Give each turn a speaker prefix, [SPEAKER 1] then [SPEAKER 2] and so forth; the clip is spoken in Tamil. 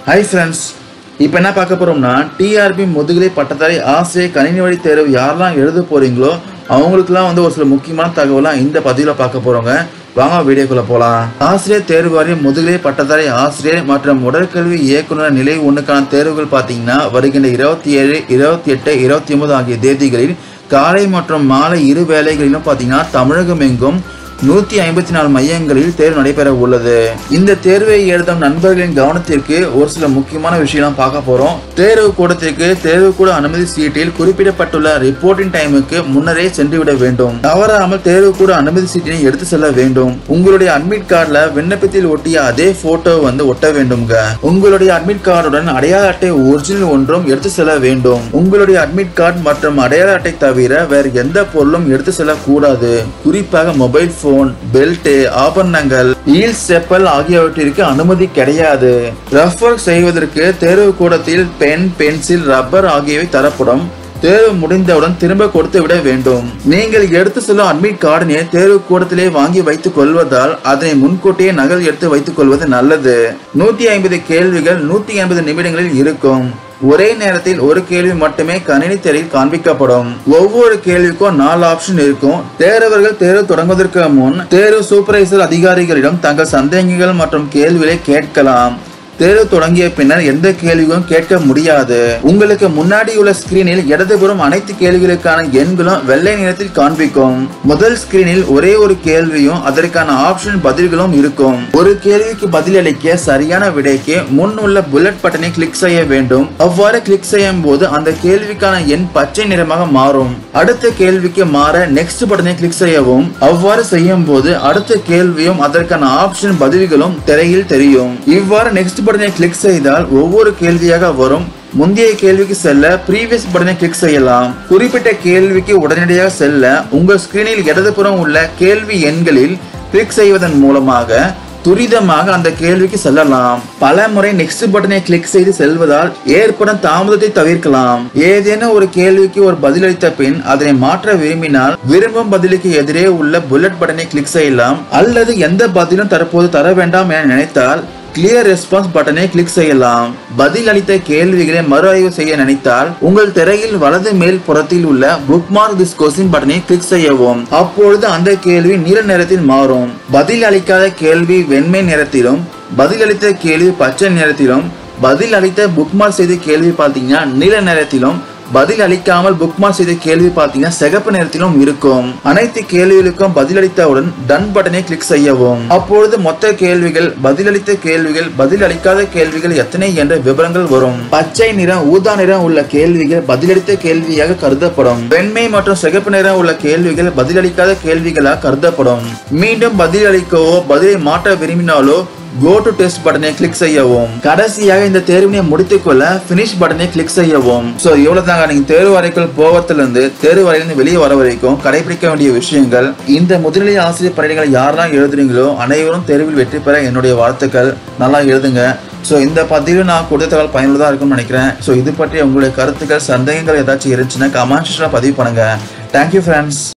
[SPEAKER 1] Hi friends, இப்போ என்ன பார்க்க போறோம்னா டிஆர்பி முதுகலை பட்டதாரி ஆசிரியர் கணினி வழி தேர்வு யாரெல்லாம் எழுத போறீங்களோ அவங்களுக்குலாம் ஒரு சில முக்கியமான தகவலாம் இந்த பதிவுல பார்க்க போறோங்க. வாங்க வீடியோக்குள்ள போலாம். ஆசிரியர் தேர்வு வாரியம் முதுகலை பட்டதாரி ஆசிரியர் மற்றும் உடற்கல்வி இயக்குனர் நிலை 1க்கான தேர்வுகள் பார்த்தீங்கன்னா வருகின்ற 27, 28, 29 ஆகிய தேதிகளில் காலை மற்றும் மாலை இரு வேளைகளிலும் பார்த்தீங்கன்னா தமிழகம் எங்கும் 154 மையங்களில் தேர்வு நடைபெற உள்ளது. இந்த தேர்வை எழுதும் நண்பர்களின் கவனத்திற்கு ஒரு சில முக்கியமான விஷயம் பார்க்க போறோம். தேர்வு கூடத்திற்கு தேர்வு கூட அனுமதி சீட்டில் குறிப்பிடப்பட்டுள்ள ரிப்போர்ட்டிங் டைமுக்கு முன்னரே சென்றுவிட வேண்டும். தவறாமல் தேர்வு கூட அனுமதி சீட்டினை எடுத்து செல்ல வேண்டும். உங்களுடைய அட்மிட் கார்டுல விண்ணப்பத்தில் ஒட்டிய அதே போட்டோ ஒட்ட வேண்டும்ங்க. உங்களுடைய அட்மிட் கார்டுடன் அடையாள அட்டை ஒரிஜினல் ஒன்றும் எடுத்து செல்ல வேண்டும். உங்களுடைய அட்மிட் கார்டு மற்றும் அடையாள அட்டை தவிர வேறு எந்த பொருளும் எடுத்து செல்லக்கூடாது. குறிப்பாக மொபைல் போன், பெல்ட், ஆபரணங்கள், ஈல் செப்பல் ஆகியவற்றிற்கு அனுமதி கிடையாது. ரஃப் ஒர்க் செய்வதற்கு தேர்வு கூடத்தில் பென், பென்சில், ரப்பர் ஆகியவை தரப்படும். தேர்வு முடிந்தவுடன் திரும்ப கொடுத்து விட வேண்டும். நீங்கள் எடுத்து செல்லும் அட்மிட் கார்டினை தேர்வு கூடத்திலே வாங்கி வைத்துக் கொள்வதால் அதனை முன்கூட்டியே நகல் எடுத்து வைத்துக் கொள்வது நல்லது. 150 கேள்விகள் 180 நிமிடங்களில் இருக்கும். ஒரே நேரத்தில் ஒரு கேள்வி மட்டுமே கணினி திரையில் காண்பிக்கப்படும். ஒவ்வொரு கேள்விக்கும் 4 ஆப்ஷன் இருக்கும். தேர்வர்கள் தேர்வு தொடங்குவதற்கு முன் தேர்வு சூப்பர்வைசர் அதிகாரிகளிடம் தங்கள் சந்தேகங்கள் மற்றும் கேள்விகளை கேட்கலாம். தேர்வு தொடங்கிய பின்னர் எந்த கேள்வியும் கேட்க முடியாது. உங்களுக்கு முன்னாடி உள்ள ஸ்கிரீனில் இடதுபுறம் அனைத்து கேள்விகளுக்கான எண்களும் வெள்ளை நிறத்தில் காண்பிக்கும். முதல் ஸ்கிரீனில் ஒரே ஒரு கேள்வியும் அதற்கான ஆப்ஷன் பதில்களும் இருக்கும். ஒரு கேள்விக்கு பதிலளிக்க சரியான விடைக்கு முன் உள்ள புல்லட் பட்டனை கிளிக் செய்ய வேண்டும். அவ்வாறு கிளிக் செய்யும் போது அந்த கேள்விக்கான எண் பச்சை நிறமாக மாறும். அடுத்த கேள்விக்கு மாற நெக்ஸ்ட் பட்டனை கிளிக் செய்யவும். அவ்வாறு செய்யும் போது அடுத்த கேள்வியும் அதற்கான ஆப்ஷன் பதில்களும் திரையில் தெரியும். இவ்வாறு நெக்ஸ்ட் பட்டனை கிளிக் செய்தால் ஒவ்வொரு கேள்வியாக வரும். முந்தைய கேள்விக்கு செல்ல ப்ரீவியஸ் பட்டனை கிளிக் செய்யலாம். குறிப்பிட்ட கேள்விக்கு உடனடியாக செல்ல உங்கள் ஸ்கிரீனில் இடதுபுறம் உள்ள கேள்வி எண்களில் கிளிக் செய்வதன் மூலமாக துரிதமாக அந்த கேள்விக்கு செல்லலாம். பல முறை நெக்ஸ்ட் பட்டனை கிளிக் செய்து செல்வதால் ஏற்படும் தாமதத்தை தவிர்க்கலாம். ஏதேனும் ஒரு கேள்விக்கு ஒரு பதிலளித்த பின் அதனை மாற்ற விரும்பினால் விரும்பும் பதிலுக்கு எதிரே உள்ள புல்லட் பட்டனை கிளிக் செய்யலாம். அல்லது எந்த பதிலும் தற்போது தர வேண்டாம் என நினைத்தால் கிளியர் ரெஸ்பான்ஸ் பட்டனை கிளிக் செய்யலாம். பதில் அளித்த கேள்விகளை மறு ஆய்வு செய்ய நினைத்தால் உங்கள் திரையில் வலது மேல் புறத்தில் உள்ள புக்மார்க் திஸ் கொஸ்டின் பட்டனை கிளிக் செய்யவும். அப்பொழுது அந்த கேள்வி நீல நிறத்தில் மாறும். பதில் அளிக்காத கேள்வி வெண்மை நிறத்திலும், பதில் அளித்த கேள்வி பச்சை நிறத்திலும், பதில் அளித்த புக்மார்க் செய்த கேள்வி பார்த்தீங்கன்னா நீல நிறத்திலும், பதில் அளிக்காமல் புக்மார்க் செய்த கேள்வி பார்த்தீங்கன்னா சிகப்பு நிறத்திலும் இருக்கும். அனைத்து கேள்விகளுக்கும் பதிலளித்தவுடன் டன் பட்டனை கிளிக் செய்யவும். அப்பொழுது மொத்த கேள்விகள், பதிலளித்த கேள்விகள், பதில் அளிக்காத கேள்விகள் எத்தனை என்ற விவரங்கள் வரும். பச்சை நிறம், ஊதா நிறம் உள்ள கேள்விகள் பதிலளித்த கேள்வியாக கருதப்படும். வெண்மை மற்றும் சிகப்பு நிறம் உள்ள கேள்விகள் பதிலளிக்காத கேள்விகளாக கருதப்படும். மீண்டும் பதில் அளிக்கவோ பதிலை மாற்ற விரும்பினாலோ கோ டு டெஸ்ட் பட்டனை கிளிக் செய்யவும். கடைசியாக இந்த தேர்வினை முடித்துக்கொள்ள பினிஷ் பட்டனை கிளிக் செய்யவும். சோ இவ்வளவுதாங்க. நீங்க தேர்வு வரைக்குள் போவதிலிருந்து தேர்வு வரையிலிருந்து வெளியே வர வரைக்கும் கடைபிடிக்க வேண்டிய விஷயங்கள். இந்த முதுநிலை ஆசிரியர் பரீட்சைகளை யாரெல்லாம் எழுதுறீங்களோ அனைவரும் தேர்வில் வெற்றி பெற என்னுடைய வாழ்த்துக்கள். நல்லா எழுதுங்க. ஸோ இந்த பதிவு நான் கொடுத்த தகவல் பயனுள்ளதாக இருக்கும்னு நினைக்கிறேன். ஸோ இது பற்றி உங்களுடைய கருத்துக்கள், சந்தேகங்கள் ஏதாச்சும் இருந்துச்சுன்னா கமெண்ட் செக்ஷனில் பதிவு பண்ணுங்க. Thank you friends.